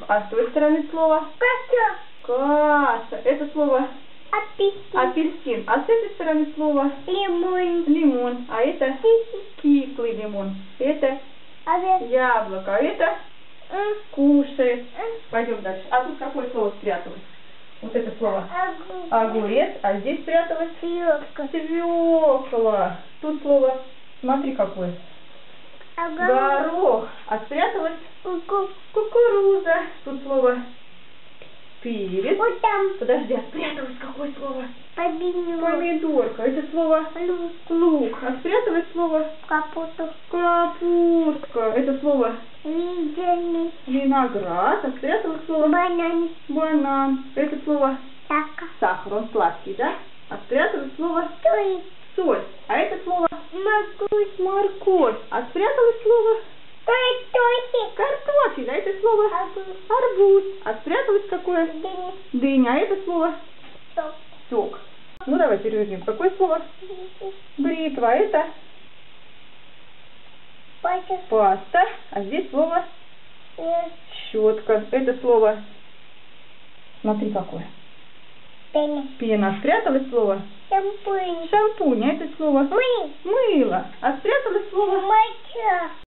А с той стороны слово? Каша. Каша. Это слово Апельсин. апельсин. А с этой стороны слово? Лимон. Лимон. А это кислый лимон. Это Овес. яблоко. А это кушает. Пойдем дальше. А тут какое слово спряталось? Вот это слово огурец. А здесь спряталось свекла. Тут слово, смотри какое. Горох. А спряталась кукуруза. Тут слово перец. Вот там. Подожди, а спряталось какое слово? Помидор. Помидорка. Это слово Лук. лук. А спряталось слово Капуста. капустка. Это слово Виноград. виноград. А спряталось слово Банан. банан. Это слово Сахар. сахар. Он сладкий, да? А спряталось слово Соль. соль. А это слово Морковь. морковь. А спряталось слово Картофель. картофель. А это слово Огурец. арбуз. А спряталось какое? Дыня. Дыня. А это слово Сок. сок. Ну давай переведем. Какое слово? Бритва. А это Паша. паста. А здесь слово щетка. Это слово, смотри какое. Пена. Пена. Спряталось слово Шампунь. шампунь. А это слово Мы. мыло. А спряталось слово Моча.